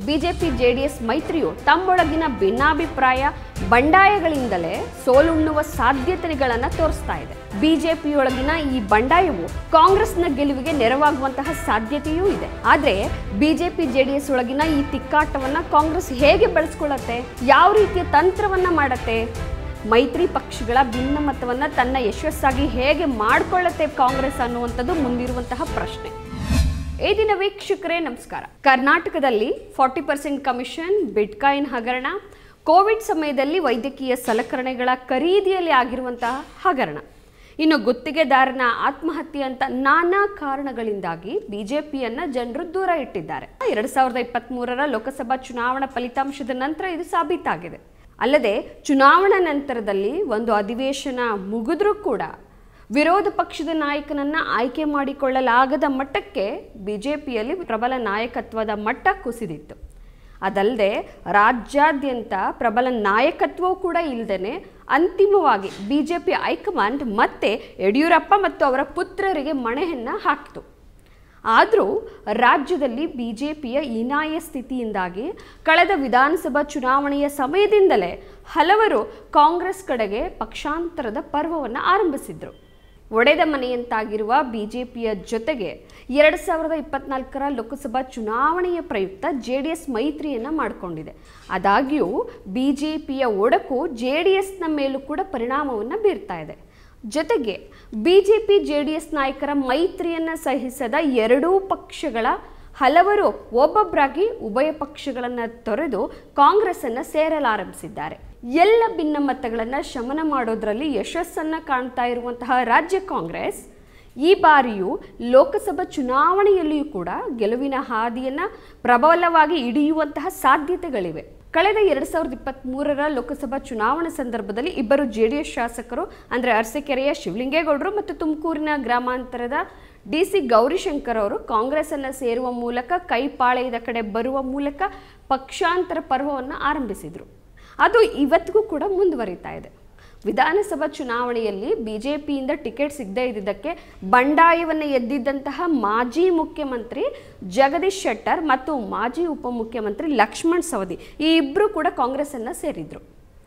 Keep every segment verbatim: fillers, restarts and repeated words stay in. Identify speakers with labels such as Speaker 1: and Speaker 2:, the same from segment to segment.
Speaker 1: BJP JDS ಮೈತ್ರಿಯು ತಮ್ಮೊಳಗಿನ ಭಿನ್ನಾಭಿಪ್ರಾಯ ಬಂಡಾಯಗಳಿಂದಲೇ ಸೋಲುಣ್ಣುವ ಸಾಧ್ಯತೆಗಳನ್ನು ತೋರಿಸ್ತಾ ಇದೆ. ಬಿಜೆಪಿಯೊಳಗಿನ ಈ ಬಂಡಾಯವು ಕಾಂಗ್ರೆಸ್ನ ಗೆಲುವಿಗೆ ನೆರವಾಗುವಂತಹ ಸಾಧ್ಯತೆಯೂ ಇದೆ. ಆದರೆ ಬಿಜೆಪಿ ಜೆಡಿಎಸ್ ಒಳಗಿನ ಈ ತಿಕ್ಕಾಟವನ್ನ ಕಾಂಗ್ರೆಸ್ ಹೇಗೆ ಬಳಸ್ಕೊಳ್ಳುತ್ತೆ, ಯಾವ ರೀತಿಯ ತಂತ್ರವನ್ನ ಮಾಡತ್ತೆ, ಮೈತ್ರಿ ಪಕ್ಷಗಳ ಭಿನ್ನಮತವನ್ನ ತನ್ನ ಯಶಸ್ಸಾಗಿ ಹೇಗೆ ಮಾಡಿಕೊಳ್ಳುತ್ತೆ ಕಾಂಗ್ರೆಸ್ ಅನ್ನುವಂಥದ್ದು ಮುಂದಿರುವಂತಹ ಪ್ರಶ್ನೆ. ಈ ದಿನ ವೀಕ್ಷಕರೇ ನಮಸ್ಕಾರ. ಕರ್ನಾಟಕದಲ್ಲಿ ಫಾರ್ಟಿ ಪರ್ಸೆಂಟ್ ಕಮಿಷನ್, ಬಿಟ್ಕಾಯಿನ್ ಹಗರಣ, ಕೋವಿಡ್ ಸಮಯದಲ್ಲಿ ವೈದ್ಯಕೀಯ ಸಲಕರಣೆಗಳ ಖರೀದಿಯಲ್ಲಿ ಆಗಿರುವಂತಹ ಹಗರಣ, ಇನ್ನು ಗುತ್ತಿಗೆದಾರನ ಆತ್ಮಹತ್ಯೆ ಅಂತ ನಾನಾ ಕಾರಣಗಳಿಂದಾಗಿ ಬಿಜೆಪಿಯನ್ನ ಜನರು ದೂರ ಇಟ್ಟಿದ್ದಾರೆ. ಎರಡ್ ಸಾವಿರದ ಇಪ್ಪತ್ತ್ ಮೂರರ ಲೋಕಸಭಾ ಚುನಾವಣಾ ಫಲಿತಾಂಶದ ನಂತರ ಇದು ಸಾಬೀತಾಗಿದೆ. ಅಲ್ಲದೆ ಚುನಾವಣಾ ನಂತರದಲ್ಲಿ ಒಂದು ಅಧಿವೇಶನ ಮುಗಿದ್ರೂ ಕೂಡ ವಿರೋಧ ಪಕ್ಷದ ನಾಯಕನನ್ನ ಆಯ್ಕೆ ಮಾಡಿಕೊಳ್ಳಲಾಗದ ಮಟ್ಟಕ್ಕೆ ಬಿಜೆಪಿಯಲ್ಲಿ ಪ್ರಬಲ ನಾಯಕತ್ವದ ಮಟ್ಟ ಕುಸಿದಿತ್ತು. ಅದಲ್ಲದೆ ರಾಜ್ಯಾದ್ಯಂತ ಪ್ರಬಲ ನಾಯಕತ್ವವೂ ಕೂಡ ಇಲ್ಲದೇ ಅಂತಿಮವಾಗಿ ಬಿಜೆಪಿ ಹೈಕಮಾಂಡ್ ಮತ್ತೆ ಯಡಿಯೂರಪ್ಪ ಮತ್ತು ಅವರ ಪುತ್ರರಿಗೆ ಮಣೆಯನ್ನ ಹಾಕಿತು. ಆದರೂ ರಾಜ್ಯದಲ್ಲಿ ಬಿಜೆಪಿಯ ಹೀನಾಯ ಸ್ಥಿತಿಯಿಂದಾಗಿ ಕಳೆದ ವಿಧಾನಸಭಾ ಚುನಾವಣೆಯ ಸಮಯದಿಂದಲೇ ಹಲವರು ಕಾಂಗ್ರೆಸ್ ಕಡೆಗೆ ಪಕ್ಷಾಂತರದ ಪರ್ವವನ್ನು ಆರಂಭಿಸಿದ್ರು. ಒಡೆದ ಮನೆಯಂತಾಗಿರುವ ಬಿಜೆಪಿಯ ಜೊತೆಗೆ ಎರಡು ಸಾವಿರದ ಇಪ್ಪತ್ನಾಲ್ಕರ ಲೋಕಸಭಾ ಚುನಾವಣೆಯ ಪ್ರಯುಕ್ತ ಜೆ ಡಿ ಎಸ್ ಮೈತ್ರಿಯನ್ನು ಮಾಡಿಕೊಂಡಿದೆ. ಆದಾಗ್ಯೂ ಬಿಜೆಪಿಯ ಒಡಕು ಜೆ ಡಿ ಎಸ್ನ ಮೇಲೂ ಕೂಡ ಪರಿಣಾಮವನ್ನು ಬೀರ್ತಾ ಇದೆ. ಜೊತೆಗೆ ಬಿಜೆಪಿ ಜೆ ಡಿ ಎಸ್ ನಾಯಕರ ಮೈತ್ರಿಯನ್ನು ಸಹಿಸದ ಎರಡೂ ಪಕ್ಷಗಳ ಹಲವರು ಒಬ್ಬೊಬ್ಬರಾಗಿ ಉಭಯ ಪಕ್ಷಗಳನ್ನು ತೊರೆದು ಕಾಂಗ್ರೆಸ್ಸನ್ನು ಸೇರಲಾರಂಭಿಸಿದ್ದಾರೆ. ಎಲ್ಲ ಭಿನ್ನಮತಗಳನ್ನು ಶಮನ ಮಾಡೋದ್ರಲ್ಲಿ ಯಶಸ್ಸನ್ನು ಕಾಣ್ತಾ ಇರುವಂತಹ ರಾಜ್ಯ ಕಾಂಗ್ರೆಸ್ ಈ ಬಾರಿಯೂ ಲೋಕಸಭಾ ಚುನಾವಣೆಯಲ್ಲಿಯೂ ಕೂಡ ಗೆಲುವಿನ ಹಾದಿಯನ್ನು ಪ್ರಬಲವಾಗಿ ಹಿಡಿಯುವಂತಹ ಸಾಧ್ಯತೆಗಳಿವೆ. ಕಳೆದ ಎರಡು ಸಾವಿರದ ಇಪ್ಪತ್ತ್ ಮೂರರ ಲೋಕಸಭಾ ಚುನಾವಣೆ ಸಂದರ್ಭದಲ್ಲಿ ಇಬ್ಬರು ಜೆ ಡಿ ಎಸ್ ಶಾಸಕರು ಅಂದರೆ ಅರಸೀಕೆರೆಯ ಶಿವಲಿಂಗೇಗೌಡರು ಮತ್ತು ತುಮಕೂರಿನ ಗ್ರಾಮಾಂತರದ ಡಿ ಸಿ ಗೌರಿಶಂಕರ್ ಅವರು ಕಾಂಗ್ರೆಸ್ಸನ್ನು ಸೇರುವ ಮೂಲಕ ಕೈಪಾಳೆಯದ ಕಡೆ ಬರುವ ಮೂಲಕ ಪಕ್ಷಾಂತರ ಪರ್ವವನ್ನು ಆರಂಭಿಸಿದರು. ಅದು ಇವತ್ತಿಗೂ ಕೂಡ ಮುಂದುವರಿತಾ ಇದೆ. ವಿಧಾನಸಭಾ ಚುನಾವಣೆಯಲ್ಲಿ ಬಿಜೆಪಿಯಿಂದ ಟಿಕೆಟ್ ಸಿಗದೇ ಇದ್ದಿದ್ದಕ್ಕೆ ಬಂಡಾಯವನ್ನು ಎದ್ದಿದ್ದಂತಹ ಮಾಜಿ ಮುಖ್ಯಮಂತ್ರಿ ಜಗದೀಶ್ ಶೆಟ್ಟರ್ ಮತ್ತು ಮಾಜಿ ಉಪಮುಖ್ಯಮಂತ್ರಿ ಲಕ್ಷ್ಮಣ್ ಸವದಿ ಈ ಇಬ್ಬರು ಕೂಡ ಕಾಂಗ್ರೆಸ್ಸನ್ನು ಸೇರಿದ್ರು.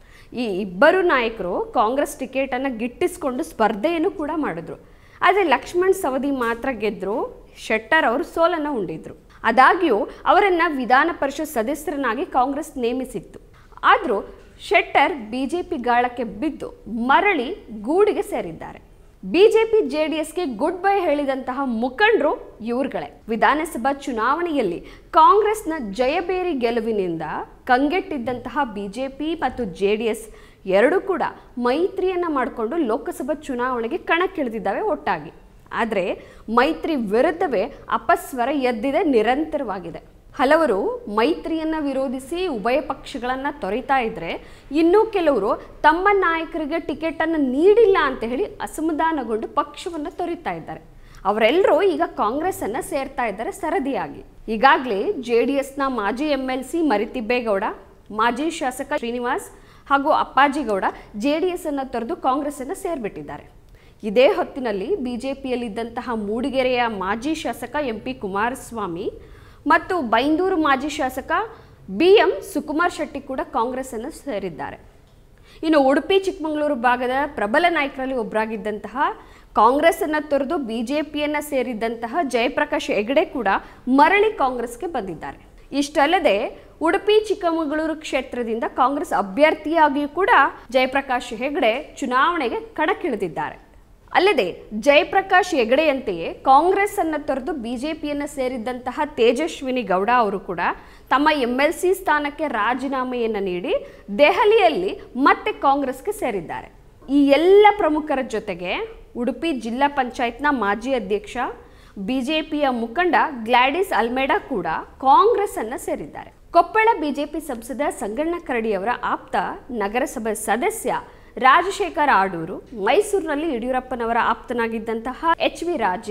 Speaker 1: ಈ ಇಬ್ಬರು ನಾಯಕರು ಕಾಂಗ್ರೆಸ್ ಟಿಕೆಟನ್ನು ಗಿಟ್ಟಿಸ್ಕೊಂಡು ಸ್ಪರ್ಧೆಯನ್ನು ಕೂಡ ಮಾಡಿದ್ರು. ಆದರೆ ಲಕ್ಷ್ಮಣ್ ಸವದಿ ಮಾತ್ರ ಗೆದ್ದರು, ಶೆಟ್ಟರ್ ಅವರು ಸೋಲನ್ನು ಉಂಡಿದ್ರು. ಆದಾಗ್ಯೂ ಅವರನ್ನು ವಿಧಾನ ಪರಿಷತ್ ಸದಸ್ಯರನ್ನಾಗಿ ಕಾಂಗ್ರೆಸ್ ನೇಮಿಸಿತ್ತು. ಆದರೂ ಶೆಟ್ಟರ್ ಬಿಜೆಪಿ ಗಾಳಕ್ಕೆ ಬಿದ್ದು ಮರಳಿ ಗೂಡಿಗೆ ಸೇರಿದ್ದಾರೆ. ಬಿಜೆಪಿ ಜೆ ಡಿ ಎಸ್ಗೆ ಗುಡ್ ಬೈ ಹೇಳಿದಂತಹ ಮುಖಂಡರು ಇವ್ರುಗಳೇ. ವಿಧಾನಸಭಾ ಚುನಾವಣೆಯಲ್ಲಿ ಕಾಂಗ್ರೆಸ್ನ ಜಯಬೇರಿ ಗೆಲುವಿನಿಂದ ಕಂಗೆಟ್ಟಿದ್ದಂತಹ ಬಿಜೆಪಿ ಮತ್ತು ಜೆ ಡಿ ಎಸ್ ಎರಡೂ ಕೂಡ ಮೈತ್ರಿಯನ್ನು ಮಾಡಿಕೊಂಡು ಲೋಕಸಭಾ ಚುನಾವಣೆಗೆ ಕಣಕ್ಕಿಳಿದಿದ್ದಾವೆ ಒಟ್ಟಾಗಿ. ಆದರೆ ಮೈತ್ರಿ ವಿರುದ್ಧವೇ ಅಪಸ್ವರ ಎದ್ದಿದೆ, ನಿರಂತರವಾಗಿದೆ. ಹಲವರು ಮೈತ್ರಿಯನ್ನು ವಿರೋಧಿಸಿ ಉಭಯ ಪಕ್ಷಗಳನ್ನು ತೊರೆತಾ ಇದ್ರೆ, ಇನ್ನೂ ಕೆಲವರು ತಮ್ಮ ನಾಯಕರಿಗೆ ಟಿಕೆಟನ್ನು ನೀಡಿಲ್ಲ ಅಂತ ಹೇಳಿ ಅಸಮಾಧಾನಗೊಂಡು ಪಕ್ಷವನ್ನು ತೊರೆತಾ ಇದ್ದಾರೆ. ಅವರೆಲ್ಲರೂ ಈಗ ಕಾಂಗ್ರೆಸ್ಸನ್ನು ಸೇರ್ತಾ ಇದ್ದಾರೆ ಸರದಿಯಾಗಿ. ಈಗಾಗಲೇ ಜೆ ಡಿ ಎಸ್ನ ಮಾಜಿ ಎಮ್ ಎಲ್ ಸಿ ಮರಿತಿಬ್ಬೇಗೌಡ, ಮಾಜಿ ಶಾಸಕ ಶ್ರೀನಿವಾಸ್ ಹಾಗೂ ಅಪ್ಪಾಜಿಗೌಡ ಜೆ ಡಿ ಎಸ್ ಅನ್ನು ತೊರೆದು ಕಾಂಗ್ರೆಸ್ಸನ್ನು ಸೇರ್ಬಿಟ್ಟಿದ್ದಾರೆ. ಇದೇ ಹೊತ್ತಿನಲ್ಲಿ ಬಿಜೆಪಿಯಲ್ಲಿದ್ದಂತಹ ಮೂಡಿಗೆರೆಯ ಮಾಜಿ ಶಾಸಕ ಎಂ ಪಿ ಕುಮಾರಸ್ವಾಮಿ ಮತ್ತು ಬೈಂದೂರು ಮಾಜಿ ಶಾಸಕ ಬಿ ಎಂ ಸುಕುಮಾರ್ ಶೆಟ್ಟಿ ಕೂಡ ಕಾಂಗ್ರೆಸ್ಸನ್ನು ಸೇರಿದ್ದಾರೆ. ಇನ್ನು ಉಡುಪಿ ಚಿಕ್ಕಮಗಳೂರು ಭಾಗದ ಪ್ರಬಲ ನಾಯಕರಲ್ಲಿ ಒಬ್ಬರಾಗಿದ್ದಂತಹ ಕಾಂಗ್ರೆಸ್ಸನ್ನು ತೊರೆದು ಬಿಜೆಪಿಯನ್ನು ಸೇರಿದ್ದಂತಹ ಜಯಪ್ರಕಾಶ್ ಹೆಗಡೆ ಕೂಡ ಮರಳಿ ಕಾಂಗ್ರೆಸ್ಗೆ ಬಂದಿದ್ದಾರೆ. ಇಷ್ಟಲ್ಲದೆ ಉಡುಪಿ ಚಿಕ್ಕಮಗಳೂರು ಕ್ಷೇತ್ರದಿಂದ ಕಾಂಗ್ರೆಸ್ ಅಭ್ಯರ್ಥಿಯಾಗಿಯೂ ಕೂಡ ಜಯಪ್ರಕಾಶ್ ಹೆಗಡೆ ಚುನಾವಣೆಗೆ ಕಣಕ್ಕಿಳಿದಿದ್ದಾರೆ. ಅಲ್ಲದೆ ಜಯಪ್ರಕಾಶ್ ಹೆಗಡೆಯಂತೆಯೇ ಕಾಂಗ್ರೆಸ್ ಅನ್ನು ತೊರೆದು ಬಿಜೆಪಿಯನ್ನು ಸೇರಿದ್ದಂತಹ ತೇಜಸ್ವಿನಿ ಗೌಡ ಅವರು ಕೂಡ ತಮ್ಮ ಎಂ ಎಲ್ ಸಿ ಸ್ಥಾನಕ್ಕೆ ರಾಜೀನಾಮೆಯನ್ನು ನೀಡಿ ದೆಹಲಿಯಲ್ಲಿ ಮತ್ತೆ ಕಾಂಗ್ರೆಸ್ಗೆ ಸೇರಿದ್ದಾರೆ. ಈ ಎಲ್ಲ ಪ್ರಮುಖರ ಜೊತೆಗೆ ಉಡುಪಿ ಜಿಲ್ಲಾ ಪಂಚಾಯತ್ನ ಮಾಜಿ ಅಧ್ಯಕ್ಷ ಬಿಜೆಪಿಯ ಮುಖಂಡ ಗ್ಲಾಡಿಸ್ ಅಲ್ಮೇಡಾ ಕೂಡ ಕಾಂಗ್ರೆಸ್ ಅನ್ನು ಸೇರಿದ್ದಾರೆ. ಕೊಪ್ಪಳ ಬಿಜೆಪಿ ಸಂಸದ ಸಂಗಣ್ಣ ಕರಡಿಯವರ ಆಪ್ತ ನಗರಸಭೆ ಸದಸ್ಯ ರಾಜಶೇಖರ್ ಆಡೂರು, ಮೈಸೂರಿನಲ್ಲಿ ಯಡಿಯೂರಪ್ಪನವರ ಆಪ್ತನಾಗಿದ್ದಂತಹ ಎಚ್ ವಿ ರಾಜೀವ್,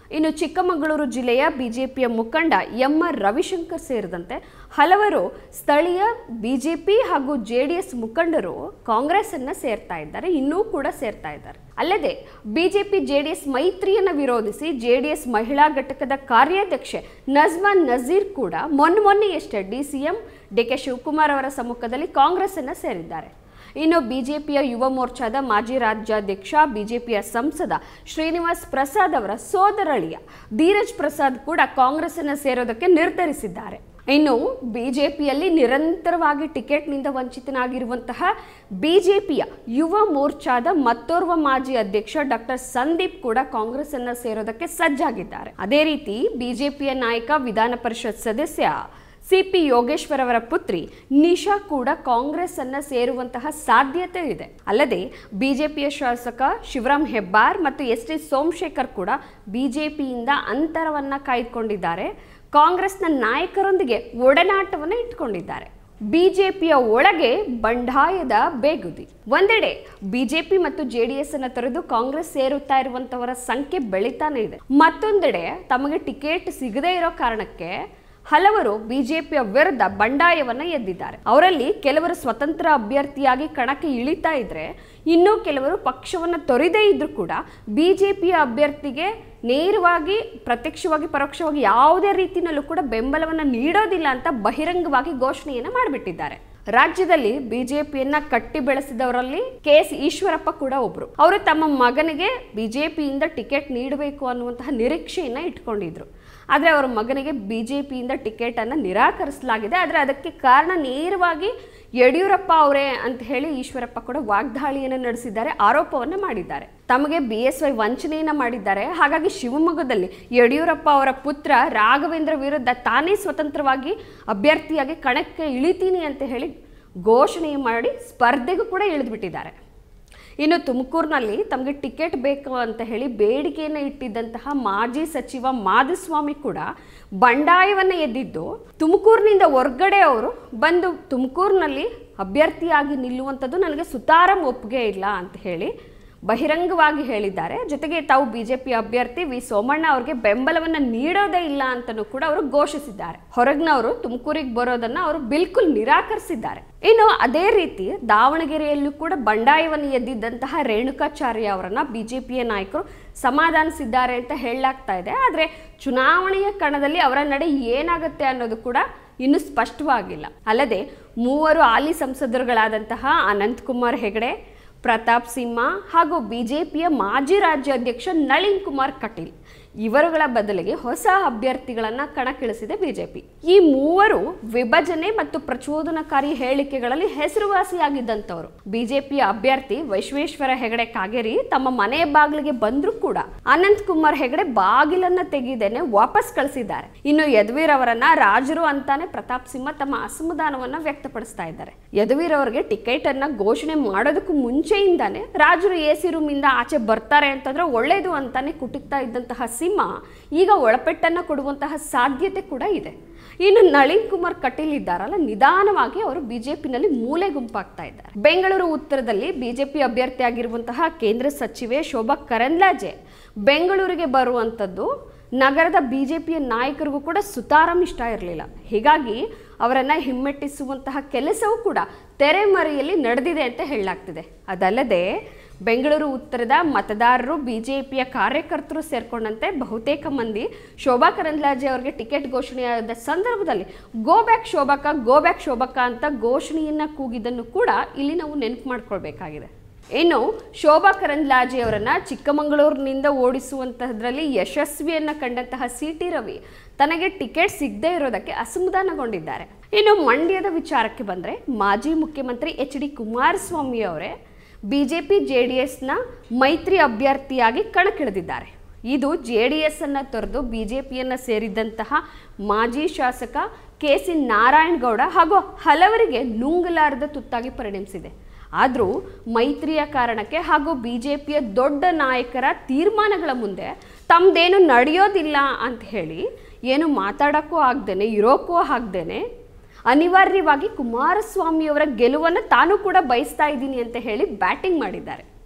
Speaker 1: ಇನ್ನು ಚಿಕ್ಕಮಗಳೂರು ಜಿಲ್ಲೆಯ ಬಿಜೆಪಿಯ ಮುಖಂಡ ಎಂ ಆರ್ ರವಿಶಂಕರ್ ಸೇರಿದಂತೆ ಹಲವರು ಸ್ಥಳೀಯ ಬಿಜೆಪಿ ಹಾಗೂ ಜೆಡಿಎಸ್ ಮುಖಂಡರು ಕಾಂಗ್ರೆಸ್ ಅನ್ನ ಸೇರ್ತಾ ಇದ್ದಾರೆ, ಇನ್ನೂ ಕೂಡ ಸೇರ್ತಾ ಇದ್ದಾರೆ. ಅಲ್ಲದೆ ಬಿಜೆಪಿ ಜೆಡಿಎಸ್ ಮೈತ್ರಿಯನ್ನು ವಿರೋಧಿಸಿ ಜೆಡಿಎಸ್ ಮಹಿಳಾ ಘಟಕದ ಕಾರ್ಯಾಧ್ಯಕ್ಷೆ ನಜ್ಮಾ ನಜೀರ್ ಕೂಡ ಮೊನ್ನೆ ಮೊನ್ನೆಯಷ್ಟೇ ಡಿಸಿಎಂ ಡಿ ಕೆ ಶಿವಕುಮಾರ್ ಅವರ ಸಮ್ಮುಖದಲ್ಲಿ ಕಾಂಗ್ರೆಸ್ ಅನ್ನ ಸೇರಿದ್ದಾರೆ. ಇನ್ನು ಬಿಜೆಪಿಯ ಯುವ ಮೋರ್ಚಾದ ಮಾಜಿ ರಾಜ್ಯಾಧ್ಯಕ್ಷ ಬಿಜೆಪಿಯ ಸಂಸದ ಶ್ರೀನಿವಾಸ್ ಪ್ರಸಾದ್ ಅವರ ಸೋದರಳಿಯ ಧೀರಜ್ ಪ್ರಸಾದ್ ಕೂಡ ಕಾಂಗ್ರೆಸ್ ಅನ್ನು ಸೇರೋದಕ್ಕೆ ನಿರ್ಧರಿಸಿದ್ದಾರೆ. ಇನ್ನು ಬಿಜೆಪಿಯಲ್ಲಿ ನಿರಂತರವಾಗಿ ಟಿಕೆಟ್ನಿಂದ ವಂಚಿತನಾಗಿರುವಂತಹ ಬಿಜೆಪಿಯ ಯುವ ಮೋರ್ಚಾದ ಮತ್ತೋರ್ವ ಮಾಜಿ ಅಧ್ಯಕ್ಷ ಡಾಕ್ಟರ್ ಸಂದೀಪ್ ಕೂಡ ಕಾಂಗ್ರೆಸ್ ಅನ್ನು ಸೇರೋದಕ್ಕೆ ಸಜ್ಜಾಗಿದ್ದಾರೆ. ಅದೇ ರೀತಿ ಬಿಜೆಪಿಯ ನಾಯಕ ವಿಧಾನ ಪರಿಷತ್ ಸದಸ್ಯ ಸಿ ಪಿ ಯೋಗೇಶ್ವರ್ ಅವರ ಪುತ್ರಿ ನಿಶಾ ಕೂಡ ಕಾಂಗ್ರೆಸ್ ಅನ್ನ ಸೇರುವಂತಹ ಸಾಧ್ಯತೆ ಇದೆ. ಅಲ್ಲದೆ ಬಿಜೆಪಿಯ ಶಾಸಕ ಶಿವರಾಮ್ ಹೆಬ್ಬಾರ್ ಮತ್ತು ಎಸ್ ಟಿ ಸೋಮಶೇಖರ್ ಕೂಡ ಬಿಜೆಪಿಯಿಂದ ಅಂತರವನ್ನ ಕಾಯ್ದುಕೊಂಡಿದ್ದಾರೆ, ಕಾಂಗ್ರೆಸ್ನ ನಾಯಕರೊಂದಿಗೆ ಒಡನಾಟವನ್ನು ಇಟ್ಕೊಂಡಿದ್ದಾರೆ. ಬಿಜೆಪಿಯ ಒಳಗೆ ಬಂಡಾಯದ ಬೇಗುದಿ. ಒಂದೆಡೆ ಬಿಜೆಪಿ ಮತ್ತು ಜೆಡಿಎಸ್ ಅನ್ನು ತೊರೆದು ಕಾಂಗ್ರೆಸ್ ಸೇರುತ್ತಾ ಇರುವಂತವರ ಸಂಖ್ಯೆ ಬೆಳೀತಾನೆ ಇದೆ. ಮತ್ತೊಂದೆಡೆ ತಮಗೆ ಟಿಕೆಟ್ ಸಿಗದೇ ಇರೋ ಕಾರಣಕ್ಕೆ ಹಲವರು ಬಿಜೆಪಿಯ ವಿರುದ್ಧ ಬಂಡಾಯವನ್ನ ಎದ್ದಿದ್ದಾರೆ. ಅವರಲ್ಲಿ ಕೆಲವರು ಸ್ವತಂತ್ರ ಅಭ್ಯರ್ಥಿಯಾಗಿ ಕಣಕ್ಕೆ ಇಳಿತಾ ಇದ್ರೆ, ಇನ್ನೂ ಕೆಲವರು ಪಕ್ಷವನ್ನ ತೊರೆದೇ ಇದ್ರೂ ಕೂಡ ಬಿಜೆಪಿಯ ಅಭ್ಯರ್ಥಿಗೆ ನೇರವಾಗಿ ಪ್ರತ್ಯಕ್ಷವಾಗಿ ಪರೋಕ್ಷವಾಗಿ ಯಾವುದೇ ರೀತಿಯಲ್ಲೂ ಕೂಡ ಬೆಂಬಲವನ್ನ ನೀಡೋದಿಲ್ಲ ಅಂತ ಬಹಿರಂಗವಾಗಿ ಘೋಷಣೆಯನ್ನ ಮಾಡಿಬಿಟ್ಟಿದ್ದಾರೆ. ರಾಜ್ಯದಲ್ಲಿ ಬಿಜೆಪಿಯನ್ನ ಕಟ್ಟಿ ಬೆಳೆಸಿದವರಲ್ಲಿ ಕೆ ಎಸ್ ಈಶ್ವರಪ್ಪ ಕೂಡ ಒಬ್ರು. ಅವರು ತಮ್ಮ ಮಗನಿಗೆ ಬಿಜೆಪಿಯಿಂದ ಟಿಕೆಟ್ ನೀಡಬೇಕು ಅನ್ನುವಂತಹ ನಿರೀಕ್ಷೆಯನ್ನ ಇಟ್ಕೊಂಡಿದ್ರು. ಆದರೆ ಅವರ ಮಗನಿಗೆ ಬಿಜೆಪಿಯಿಂದ ಟಿಕೆಟ್ ಅನ್ನು ನಿರಾಕರಿಸಲಾಗಿದೆ. ಆದರೆ ಅದಕ್ಕೆ ಕಾರಣ ನೇರವಾಗಿ ಯಡಿಯೂರಪ್ಪ ಅವರೇ ಅಂತ ಹೇಳಿ ಈಶ್ವರಪ್ಪ ಕೂಡ ವಾಗ್ದಾಳಿಯನ್ನು ನಡೆಸಿದ್ದಾರೆ, ಆರೋಪವನ್ನು ಮಾಡಿದ್ದಾರೆ. ತಮಗೆ ಬಿ ಎಸ್ ವೈ ವಂಚನೆಯನ್ನ ಮಾಡಿದ್ದಾರೆ, ಹಾಗಾಗಿ ಶಿವಮೊಗ್ಗದಲ್ಲಿ ಯಡಿಯೂರಪ್ಪ ಅವರ ಪುತ್ರ ರಾಘವೇಂದ್ರ ವಿರುದ್ಧ ತಾನೇ ಸ್ವತಂತ್ರವಾಗಿ ಅಭ್ಯರ್ಥಿಯಾಗಿ ಕಣಕ್ಕೆ ಇಳಿತೀನಿ ಅಂತ ಹೇಳಿ ಘೋಷಣೆ ಮಾಡಿ ಸ್ಪರ್ಧೆಗೂ ಕೂಡ ಇಳಿದುಬಿಟ್ಟಿದ್ದಾರೆ. ಇನ್ನು ತುಮಕೂರಿನಲ್ಲಿ ತಮಗೆ ಟಿಕೆಟ್ ಬೇಕು ಅಂತ ಹೇಳಿ ಬೇಡಿಕೆಯನ್ನು ಇಟ್ಟಿದ್ದಂತಹ ಮಾಜಿ ಸಚಿವ ಮಾಧುಸ್ವಾಮಿ ಕೂಡ ಬಂಡಾಯವನ್ನು ಎದ್ದಿದ್ದು, ತುಮಕೂರಿನಿಂದ ಹೊರಗಡೆ ಅವರು ಬಂದು ತುಮಕೂರಿನಲ್ಲಿ ಅಭ್ಯರ್ಥಿಯಾಗಿ ನಿಲ್ಲುವಂಥದ್ದು ನನಗೆ ಸುತಾರಂ ಒಪ್ಪಿಗೆ ಇಲ್ಲ ಅಂತ ಹೇಳಿ ಬಹಿರಂಗವಾಗಿ ಹೇಳಿದ್ದಾರೆ. ಜೊತೆಗೆ ತಾವು ಬಿಜೆಪಿ ಅಭ್ಯರ್ಥಿ ವಿ ಸೋಮಣ್ಣ ಅವರಿಗೆ ಬೆಂಬಲವನ್ನು ನೀಡೋದೇ ಇಲ್ಲ ಅಂತಲೂ ಕೂಡ ಅವರು ಘೋಷಿಸಿದ್ದಾರೆ. ಹೊರಗಿನವರು ತುಮಕೂರಿಗೆ ಬರೋದನ್ನ ಅವರು ಬಿಲ್ಕುಲ್ ನಿರಾಕರಿಸಿದ್ದಾರೆ. ಇನ್ನು ಅದೇ ರೀತಿ ದಾವಣಗೆರೆಯಲ್ಲೂ ಕೂಡ ಬಂಡಾಯವನ್ನು ಎದ್ದಿದ್ದಂತಹ ರೇಣುಕಾಚಾರ್ಯ ಅವರನ್ನ ಬಿಜೆಪಿಯ ನಾಯಕರು ಸಮಾಧಾನಿಸಿದ್ದಾರೆ ಅಂತ ಹೇಳಲಾಗ್ತಾ ಇದೆ. ಆದರೆ ಚುನಾವಣೆಯ ಕಣದಲ್ಲಿ ಅವರ ನಡೆ ಏನಾಗುತ್ತೆ ಅನ್ನೋದು ಕೂಡ ಇನ್ನೂ ಸ್ಪಷ್ಟವಾಗಿಲ್ಲ. ಅಲ್ಲದೆ ಮೂವರು ಹಾಲಿ ಸಂಸದರುಗಳಾದಂತಹ ಅನಂತಕುಮಾರ್ ಹೆಗಡೆ, ಪ್ರತಾಪ್ ಸಿಂಹ ಹಾಗೂ ಬಿಜೆಪಿಯ ಮಾಜಿ ರಾಜ್ಯಾಧ್ಯಕ್ಷ ನಳಿನ್ ಕುಮಾರ್ ಕಟೀಲ್ ಇವರುಗಳ ಬದಲಿಗೆ ಹೊಸ ಅಭ್ಯರ್ಥಿಗಳನ್ನ ಕಣಕ್ಕಿಳಿಸಿದೆ ಬಿಜೆಪಿ. ಈ ಮೂವರು ವಿಭಜನೆ ಮತ್ತು ಪ್ರಚೋದನಕಾರಿ ಹೇಳಿಕೆಗಳಲ್ಲಿ ಹೆಸರುವಾಸಿಯಾಗಿದ್ದಂಥವರು. ಬಿಜೆಪಿಯ ಅಭ್ಯರ್ಥಿ ವಿಶ್ವೇಶ್ವರ ಹೆಗಡೆ ಕಾಗೇರಿ ತಮ್ಮ ಮನೆ ಬಾಗಿಲಿಗೆ ಬಂದರೂ ಕೂಡ ಅನಂತ್ ಕುಮಾರ್ ಹೆಗಡೆ ಬಾಗಿಲನ್ನ ತೆಗೆದೇನೆ ವಾಪಸ್ ಕಳಿಸಿದ್ದಾರೆ. ಇನ್ನು ಯದುವೀರ್ ಅವರನ್ನ ರಾಜರು ಅಂತಾನೆ ಪ್ರತಾಪ್ ಸಿಂಹ ತಮ್ಮ ಅಸಮಾಧಾನವನ್ನ ವ್ಯಕ್ತಪಡಿಸ್ತಾ ಇದ್ದಾರೆ. ಯದುವೀರ್ ಅವರಿಗೆ ಟಿಕೆಟ್ ಅನ್ನ ಘೋಷಣೆ ಮಾಡೋದಕ್ಕೂ ಮುಂಚೆಯಿಂದಾನೆ ರಾಜರು ಎ ಸಿ ರೂಮ್ ಇಂದ ಆಚೆ ಬರ್ತಾರೆ ಅಂತಂದ್ರೆ ಒಳ್ಳೇದು ಅಂತಾನೆ ಕುಟುಕ್ತಾ ಇದ್ದಂತಹ ಸಿಂಹ ಈಗ ಒಳಪೆಟ್ಟನ್ನು ಕೊಡುವಂತಹ ಸಾಧ್ಯತೆ ಕೂಡ ಇದೆ. ಇನ್ನು ನಳಿನ್ ಕುಮಾರ್ ಕಟೀಲ್ ಇದ್ದಾರಲ್ಲ, ನಿಧಾನವಾಗಿ ಅವರು ಬಿಜೆಪಿನಲ್ಲಿ ಮೂಲೆ ಗುಂಪಾಗ್ತಾ ಇದ್ದಾರೆ. ಬೆಂಗಳೂರು ಉತ್ತರದಲ್ಲಿ ಬಿಜೆಪಿ ಅಭ್ಯರ್ಥಿಯಾಗಿರುವಂತಹ ಕೇಂದ್ರ ಸಚಿವೆ ಶೋಭಾ ಕರಂದ್ಲಾಜೆ ಬೆಂಗಳೂರಿಗೆ ಬರುವಂಥದ್ದು ನಗರದ ಬಿಜೆಪಿಯ ನಾಯಕರಿಗೂ ಕೂಡ ಸುತಾರಂ ಇಷ್ಟ ಇರಲಿಲ್ಲ. ಹೀಗಾಗಿ ಅವರನ್ನು ಹಿಮ್ಮೆಟ್ಟಿಸುವಂತಹ ಕೆಲಸವೂ ಕೂಡ ತೆರೆಮರೆಯಲ್ಲಿ ನಡೆದಿದೆ ಅಂತ ಹೇಳಲಾಗ್ತಿದೆ. ಅದಲ್ಲದೆ ಬೆಂಗಳೂರು ಉತ್ತರದ ಮತದಾರರು ಬಿಜೆಪಿಯ ಕಾರ್ಯಕರ್ತರು ಸೇರ್ಕೊಂಡಂತೆ ಬಹುತೇಕ ಮಂದಿ ಶೋಭಾ ಕರಂದ್ಲಾಜೆ ಅವರಿಗೆ ಟಿಕೆಟ್ ಘೋಷಣೆಯಾದ ಸಂದರ್ಭದಲ್ಲಿ ಗೋ ಬ್ಯಾಕ್ ಶೋಭಾಕ ಗೋ ಬ್ಯಾಕ್ ಶೋಭಾಕ ಅಂತ ಘೋಷಣೆಯನ್ನ ಕೂಗಿದ್ದನ್ನು ಕೂಡ ಇಲ್ಲಿ ನಾವು ನೆನಪು ಮಾಡ್ಕೊಳ್ಬೇಕಾಗಿದೆ. ಇನ್ನು ಶೋಭಾ ಕರಂದ್ಲಾಜೆ ಅವರನ್ನ ಚಿಕ್ಕಮಗಳೂರಿನಿಂದ ಓಡಿಸುವಂತಹದ್ರಲ್ಲಿ ಯಶಸ್ವಿಯನ್ನ ಕಂಡಂತಹ ಸಿ ಟಿ ರವಿ ತನಗೆ ಟಿಕೆಟ್ ಸಿಗದೇ ಇರೋದಕ್ಕೆ ಅಸಮಾಧಾನಗೊಂಡಿದ್ದಾರೆ. ಇನ್ನು ಮಂಡ್ಯದ ವಿಚಾರಕ್ಕೆ ಬಂದರೆ ಮಾಜಿ ಮುಖ್ಯಮಂತ್ರಿ ಎಚ್ ಡಿ ಕುಮಾರಸ್ವಾಮಿ ಅವರೇ ಬಿಜೆಪಿ ಜೆ ಡಿ ಎಸ್ನ ಮೈತ್ರಿ ಅಭ್ಯರ್ಥಿಯಾಗಿ ಕಣಕ್ಕಿಳಿದಿದ್ದಾರೆ. ಇದು ಜೆ ಡಿ ಎಸ್ ಅನ್ನು ತೊರೆದು ಬಿಜೆಪಿಯನ್ನು ಸೇರಿದಂತಹ ಮಾಜಿ ಶಾಸಕ ಕೆ ಸಿ ನಾರಾಯಣಗೌಡ ಹಾಗೂ ಹಲವರಿಗೆ ನುಂಗಲಾರದ ತುತ್ತಾಗಿ ಪರಿಣಮಿಸಿದೆ. ಆದರೂ ಮೈತ್ರಿಯ ಕಾರಣಕ್ಕೆ ಹಾಗೂ ಬಿಜೆಪಿಯ ದೊಡ್ಡ ನಾಯಕರ ತೀರ್ಮಾನಗಳ ಮುಂದೆ ತಮ್ಮದೇನು ನಡೆಯೋದಿಲ್ಲ ಅಂತ ಹೇಳಿ ಏನು ಮಾತಾಡೋಕ್ಕೂ ಆಗದೇನೆ ಇರೋಕ್ಕೂ ಆಗದೇನೆ ಅನಿವಾರ್ಯವಾಗಿ ಕುಮಾರಸ್ವಾಮಿಯವರ ಗೆಲುವನ್ನು ತಾನು ಕೂಡ ಬಯಸ್ತಾ ಇದ್ದೀನಿ ಅಂತ ಹೇಳಿ ಬ್ಯಾಟಿಂಗ್ ಮಾಡಿದ್ದಾರೆ.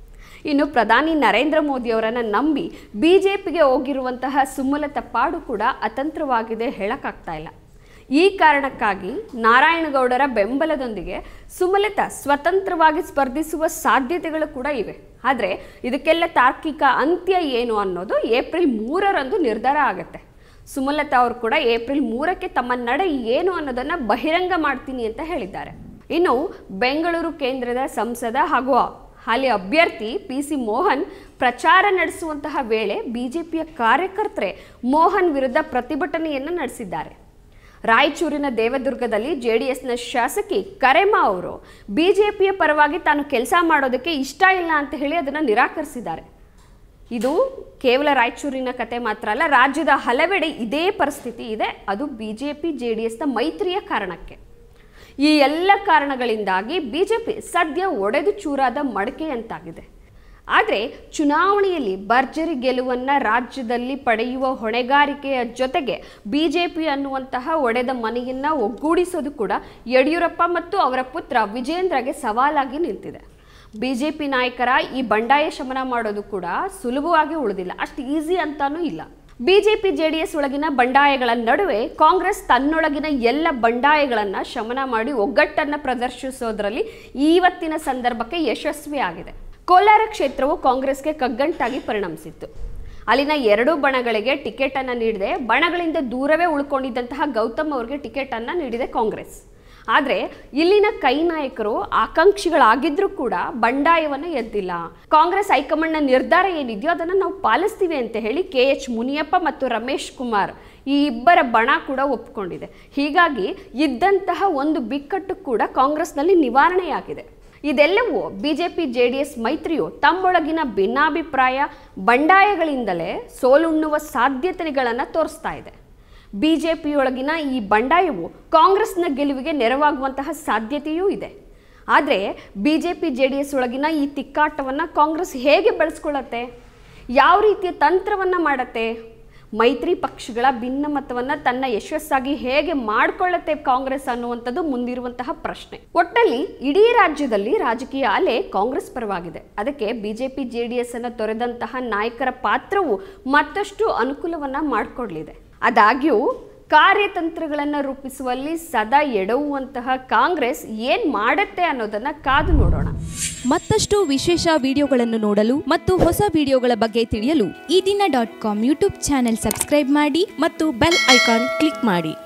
Speaker 1: ಇನ್ನು ಪ್ರಧಾನಿ ನರೇಂದ್ರ ಮೋದಿ ಅವರನ್ನ ನಂಬಿ ಬಿಜೆಪಿಗೆ ಹೋಗಿರುವಂತಹ ಸುಮಲತಾ ಪಾಡು ಕೂಡ ಅತಂತ್ರವಾಗಿದೆ ಹೇಳಕ್ಕಾಗ್ತಾ ಇಲ್ಲ. ಈ ಕಾರಣಕ್ಕಾಗಿ ನಾರಾಯಣಗೌಡರ ಬೆಂಬಲದೊಂದಿಗೆ ಸುಮಲತಾ ಸ್ವತಂತ್ರವಾಗಿ ಸ್ಪರ್ಧಿಸುವ ಸಾಧ್ಯತೆಗಳು ಕೂಡ ಇವೆ. ಆದರೆ ಇದಕ್ಕೆಲ್ಲ ತಾರ್ಕಿಕ ಅಂತ್ಯ ಏನು ಅನ್ನೋದು ಏಪ್ರಿಲ್ ಮೂರರಂದು ನಿರ್ಧಾರ ಆಗುತ್ತೆ. ಸುಮಲತಾ ಅವರು ಕೂಡ ಏಪ್ರಿಲ್ ಮೂರಕ್ಕೆ ತಮ್ಮ ನಡೆ ಏನು ಅನ್ನೋದನ್ನ ಬಹಿರಂಗ ಮಾಡ್ತೀನಿ ಅಂತ ಹೇಳಿದ್ದಾರೆ. ಇನ್ನು ಬೆಂಗಳೂರು ಕೇಂದ್ರದ ಸಂಸದ ಹಾಗೂ ಹಾಲಿ ಅಭ್ಯರ್ಥಿ ಪಿ ಸಿ ಮೋಹನ್ ಪ್ರಚಾರ ನಡೆಸುವಂತಹ ವೇಳೆ ಬಿಜೆಪಿಯ ಕಾರ್ಯಕರ್ತರೆ ಮೋಹನ್ ವಿರುದ್ಧ ಪ್ರತಿಭಟನೆಯನ್ನು ನಡೆಸಿದ್ದಾರೆ. ರಾಯಚೂರಿನ ದೇವದುರ್ಗದಲ್ಲಿ ಜೆಡಿಎಸ್ನ ಶಾಸಕಿ ಕರೆಮಾ ಅವರು ಬಿಜೆಪಿಯ ಪರವಾಗಿ ತಾನು ಕೆಲಸ ಮಾಡೋದಕ್ಕೆ ಇಷ್ಟ ಇಲ್ಲ ಅಂತ ಹೇಳಿ ಅದನ್ನು ನಿರಾಕರಿಸಿದ್ದಾರೆ. ಇದು ಕೇವಲ ರಾಯಚೂರಿನ ಕತೆ ಮಾತ್ರ ಅಲ್ಲ, ರಾಜ್ಯದ ಹಲವೆಡೆ ಇದೇ ಪರಿಸ್ಥಿತಿ ಇದೆ. ಅದು ಬಿಜೆಪಿ ಜೆಡಿಎಸ್ನ ಮೈತ್ರಿಯ ಕಾರಣಕ್ಕೆ. ಈ ಎಲ್ಲ ಕಾರಣಗಳಿಂದಾಗಿ ಬಿಜೆಪಿ ಸದ್ಯ ಒಡೆದು ಚೂರಾದ ಮಡಕೆಯಂತಾಗಿದೆ. ಆದರೆ ಚುನಾವಣೆಯಲ್ಲಿ ಭರ್ಜರಿ ಗೆಲುವನ್ನು ರಾಜ್ಯದಲ್ಲಿ ಪಡೆಯುವ ಹೊಣೆಗಾರಿಕೆಯ ಜೊತೆಗೆ ಬಿಜೆಪಿ ಅನ್ನುವಂತಹ ಒಡೆದ ಮನೆಯನ್ನು ಒಗ್ಗೂಡಿಸೋದು ಕೂಡ ಯಡಿಯೂರಪ್ಪ ಮತ್ತು ಅವರ ಪುತ್ರ ವಿಜೇಂದ್ರಗೆ ಸವಾಲಾಗಿ ನಿಂತಿದೆ. ಬಿಜೆಪಿ ನಾಯಕರ ಈ ಬಂಡಾಯ ಶಮನ ಮಾಡೋದು ಕೂಡ ಸುಲಭವಾಗಿ ಉಳಿದಿಲ್ಲ, ಅಷ್ಟು ಈಸಿ ಅಂತಾನೂ ಇಲ್ಲ. ಬಿಜೆಪಿ ಜೆಡಿಎಸ್ ಒಳಗಿನ ಬಂಡಾಯಗಳ ನಡುವೆ ಕಾಂಗ್ರೆಸ್ ತನ್ನೊಳಗಿನ ಎಲ್ಲ ಬಂಡಾಯಗಳನ್ನು ಶಮನ ಮಾಡಿ ಒಗ್ಗಟ್ಟನ್ನು ಪ್ರದರ್ಶಿಸೋದ್ರಲ್ಲಿ ಇವತ್ತಿನ ಸಂದರ್ಭಕ್ಕೆ ಯಶಸ್ವಿಯಾಗಿದೆ. ಕೋಲಾರ ಕ್ಷೇತ್ರವು ಕಾಂಗ್ರೆಸ್ಗೆ ಕಗ್ಗಂಟಾಗಿ ಪರಿಣಮಿಸಿತ್ತು. ಅಲ್ಲಿನ ಎರಡೂ ಬಣಗಳಿಗೆ ಟಿಕೆಟ್ ಅನ್ನು ನೀಡಿದೆ. ಬಣಗಳಿಂದ ದೂರವೇ ಉಳ್ಕೊಂಡಿದ್ದಂತಹ ಗೌತಮ್ ಅವರಿಗೆ ಟಿಕೆಟ್ ಅನ್ನು ನೀಡಿದೆ ಕಾಂಗ್ರೆಸ್. ಆದರೆ ಇಲ್ಲಿನ ಕೈ ನಾಯಕರು ಆಕಾಂಕ್ಷಿಗಳಾಗಿದ್ರೂ ಕೂಡ ಬಂಡಾಯವನ್ನು ಎದ್ದಿಲ್ಲ. ಕಾಂಗ್ರೆಸ್ ಹೈಕಮಾಂಡ್ನ ನಿರ್ಧಾರ ಏನಿದೆಯೋ ಅದನ್ನು ನಾವು ಪಾಲಿಸ್ತೀವಿ ಅಂತ ಹೇಳಿ ಕೆ ಎಚ್ ಮುನಿಯಪ್ಪ ಮತ್ತು ರಮೇಶ್ ಕುಮಾರ್ ಈ ಇಬ್ಬರ ಬಣ ಕೂಡ ಒಪ್ಪಿಕೊಂಡಿದೆ. ಹೀಗಾಗಿ ಇದ್ದಂತಹ ಒಂದು ಬಿಕ್ಕಟ್ಟು ಕೂಡ ಕಾಂಗ್ರೆಸ್ನಲ್ಲಿ ನಿವಾರಣೆಯಾಗಿದೆ. ಇದೆಲ್ಲವೂ ಬಿಜೆಪಿ ಜೆಡಿಎಸ್ ಮೈತ್ರಿಯು ತಮ್ಮೊಳಗಿನ ಭಿನ್ನಾಭಿಪ್ರಾಯ ಬಂಡಾಯಗಳಿಂದಲೇ ಸೋಲುಣ್ಣುವ ಸಾಧ್ಯತೆಗಳನ್ನು ತೋರಿಸ್ತಾ ಇದೆ. ಬಿಜೆಪಿಯೊಳಗಿನ ಈ ಬಂಡಾಯವು ಕಾಂಗ್ರೆಸ್ನ ಗೆಲುವಿಗೆ ನೆರವಾಗುವಂತಹ ಸಾಧ್ಯತೆಯೂ ಇದೆ. ಆದರೆ ಬಿಜೆಪಿ ಜೆಡಿಎಸ್ ಒಳಗಿನ ಈ ತಿಕ್ಕಾಟವನ್ನು ಕಾಂಗ್ರೆಸ್ ಹೇಗೆ ಬಳಸ್ಕೊಳ್ಳುತ್ತೆ, ಯಾವ ರೀತಿಯ ತಂತ್ರವನ್ನು ಮಾಡುತ್ತೆ, ಮೈತ್ರಿ ಪಕ್ಷಗಳ ಭಿನ್ನಮತವನ್ನು ತನ್ನ ಯಶಸ್ಸಾಗಿ ಹೇಗೆ ಮಾಡಿಕೊಳ್ಳುತ್ತೆ ಕಾಂಗ್ರೆಸ್ ಅನ್ನುವಂಥದ್ದು ಮುಂದಿರುವಂತಹ ಪ್ರಶ್ನೆ. ಒಟ್ಟಲ್ಲಿ ಇಡೀ ರಾಜ್ಯದಲ್ಲಿ ರಾಜಕೀಯ ಅಲೆ ಕಾಂಗ್ರೆಸ್ ಪರವಾಗಿದೆ. ಅದಕ್ಕೆ ಬಿಜೆಪಿ ಜೆಡಿಎಸ್ ಅನ್ನು ತೊರೆದಂತಹ ನಾಯಕರ ಪಾತ್ರವು ಮತ್ತಷ್ಟು ಅನುಕೂಲವನ್ನು ಮಾಡಿಕೊಡ್ಲಿದೆ. ಆದಾಗ್ಯೂ ಕಾರ್ಯತಂತ್ರಗಳನ್ನು ರೂಪಿಸುವಲ್ಲಿ ಸದಾ ಎಡವುವಂತಹ ಕಾಂಗ್ರೆಸ್ ಏನ್ ಮಾಡುತ್ತೆ ಅನ್ನೋದನ್ನ ಕಾದು ನೋಡೋಣ.
Speaker 2: ಮತ್ತಷ್ಟು ವಿಶೇಷ ವಿಡಿಯೋಗಳನ್ನು ನೋಡಲು ಮತ್ತು ಹೊಸ ವಿಡಿಯೋಗಳ ಬಗ್ಗೆ ತಿಳಿಯಲು Eedina dot com YouTube channel subscribe ಮಾಡಿ ಮತ್ತು ಬೆಲ್ ಐಕಾನ್ ಕ್ಲಿಕ್ ಮಾಡಿ.